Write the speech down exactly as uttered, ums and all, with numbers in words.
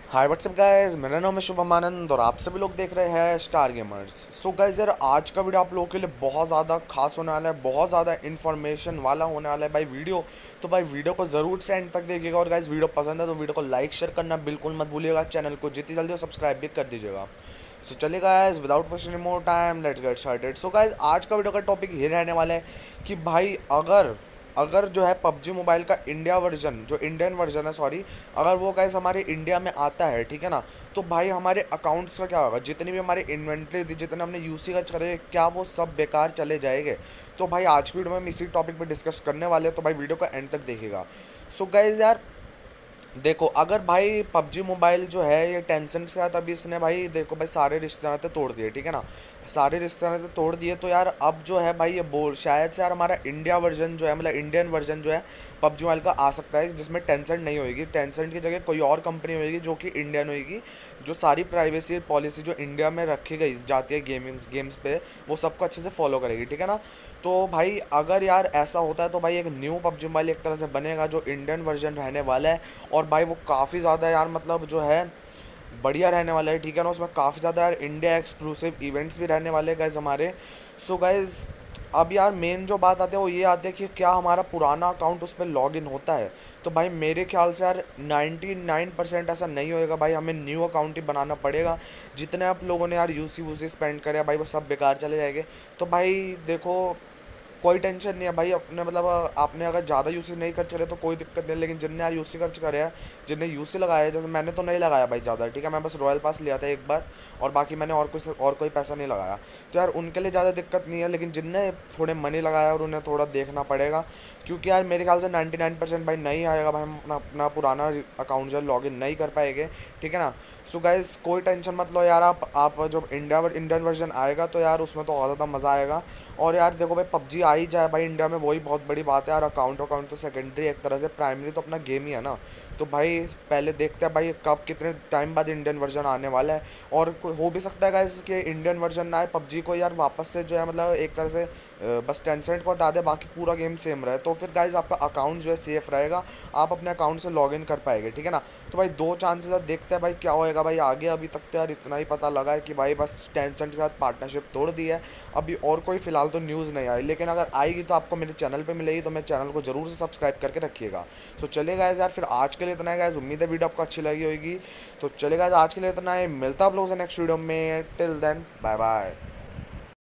Hi what's up guys, मेरा नाम है शुभम आनंद और आप सभी लोग देख रहे हैं स्टार गेमर्स। सो गाइस यार, आज का वीडियो आप लोगों के लिए बहुत ज़्यादा खास होने वाला है, बहुत ज़्यादा इन्फॉर्मेशन वाला होने वाला है भाई वीडियो। तो भाई वीडियो को ज़रूर से एंड तक देखिएगा और गाइस वीडियो पसंद है तो वीडियो को लाइक शेयर करना बिल्कुल मत भूलिएगा, चैनल को जितनी जल्दी हो सब्सक्राइब भी कर दीजिएगा। सो चलिए guys, without wasting more time let's get started. So guys, आज का वीडियो का टॉपिक ये रहने वाला है कि भाई अगर अगर जो है पबजी मोबाइल का इंडिया वर्जन, जो इंडियन वर्जन है सॉरी, अगर वो गाइस हमारे इंडिया में आता है, ठीक है ना, तो भाई हमारे अकाउंट्स का क्या होगा, जितनी भी हमारी इन्वेंट्री थी, जितने हमने यूसी खर्च करे, क्या वो सब बेकार चले जाएंगे। तो भाई आज की वीडियो में हम इसी टॉपिक पे डिस्कस करने वाले हैं, तो भाई वीडियो का एंड तक देखिएगा। सो गाइस यार, देखो अगर भाई पबजी मोबाइल जो है ये टेंसेंट के साथ, अभी इसने भाई देखो भाई सारे रिश्ते नाते तोड़ दिए, ठीक है ना, सारे रिश्ते नाते तोड़ दिए। तो यार अब जो है भाई ये बोल शायद से यार हमारा इंडिया वर्जन जो है, मतलब इंडियन वर्जन जो है पबजी मोबाइल का आ सकता है, जिसमें टेंसेंट नहीं होगी। टेंसेंट की जगह कोई और कंपनी होगी जो कि इंडियन होगी, जो सारी प्राइवेसी पॉलिसी जो इंडिया में रखी गई जाती है गेमिंग गेम्स पे, वो सबको अच्छे से फॉलो करेगी, ठीक है ना। तो भाई अगर यार ऐसा होता है तो भाई एक न्यू पबजी मोबाइल एक तरह से बनेगा जो इंडियन वर्जन रहने वाला है। और भाई वो काफ़ी ज़्यादा यार मतलब जो है बढ़िया रहने वाला है, ठीक है ना। उसमें काफ़ी ज़्यादा यार इंडिया एक्सक्लूसिव इवेंट्स भी रहने वाले हैं गाइज हमारे। सो गाइज, अब यार मेन जो बात आती है वो ये आती है कि क्या हमारा पुराना अकाउंट उस पर लॉग इन होता है। तो भाई मेरे ख्याल से यार नाइन्टी नाइन परसेंट ऐसा नहीं होएगा भाई, हमें न्यू अकाउंट ही बनाना पड़ेगा। जितने आप लोगों ने यार यूसी वूसी स्पेंड करे भाई वो सब बेकार चले जाएंगे। तो भाई देखो, कोई टेंशन नहीं है भाई, अपने मतलब आपने अगर ज़्यादा यूसी नहीं खर्च करे तो कोई दिक्कत नहीं है, लेकिन जिनने यार यूसी खर्च करे हैं, जिनने यूसी लगाया है, जैसे मैंने तो नहीं लगाया भाई ज़्यादा, ठीक है, मैं बस रॉयल पास लिया था एक बार और बाकी मैंने और कुछ और कोई पैसा नहीं लगाया। तो यार उनके लिए ज़्यादा दिक्कत नहीं है, लेकिन जिनने थोड़े मनी लगाया और उन्हें थोड़ा देखना पड़ेगा, क्योंकि यार मेरे ख्याल से नाइन्टी नाइन परसेंट भाई नहीं आएगा भाई, हम अपना अपना पुराना अकाउंट जो है लॉग इन नहीं कर पाएंगे, ठीक है ना। सो गाइस कोई टेंशन मत लो यार, आप आप जब इंडिया इंडियन वर्जन आएगा तो यार उसमें तो और ज़्यादा मज़ा आएगा। और यार देखो भाई, पबजी आ ही जाए भाई इंडिया में, वही बहुत बड़ी बात है यार। अकाउंट अकाउंट तो सेकेंडरी, एक तरह से प्राइमरी तो अपना गेम ही है ना। तो भाई पहले देखते हैं भाई कब कितने टाइम बाद इंडियन वर्जन आने वाला है। और हो भी सकता है गाइस कि इंडियन वर्जन ना आए, पबजी को यार वापस से जो है मतलब एक तरह से अ, बस टेंसेंट को हटा दे, बाकी पूरा गेम सेम रहे, तो फिर गाइस आपका अकाउंट जो है सेफ रहेगा, आप अपने अकाउंट से लॉग इन कर पाएंगे, ठीक है ना। तो भाई दो चांसेस है, देखते हैं भाई क्या होएगा भाई आगे। अभी तक तो यार इतना ही पता लगा है कि भाई बस टेंसेंट के साथ पार्टनरशिप तोड़ दी है। अभी और कोई फिलहाल तो न्यूज़ नहीं आई, लेकिन अगर आएगी तो आपको मेरे चैनल पे मिलेगी, तो मेरे चैनल को जरूर से सब्सक्राइब करके रखिएगा। सो चलेगा गाइस यार, फिर आज के लिए इतना है गाइस, उम्मीद है वीडियो आपको अच्छी लगी होगी। तो चलेगा आज के लिए इतना है, मिलता आप लोगों से नेक्स्ट वीडियो में, टिल देन बाय बाय।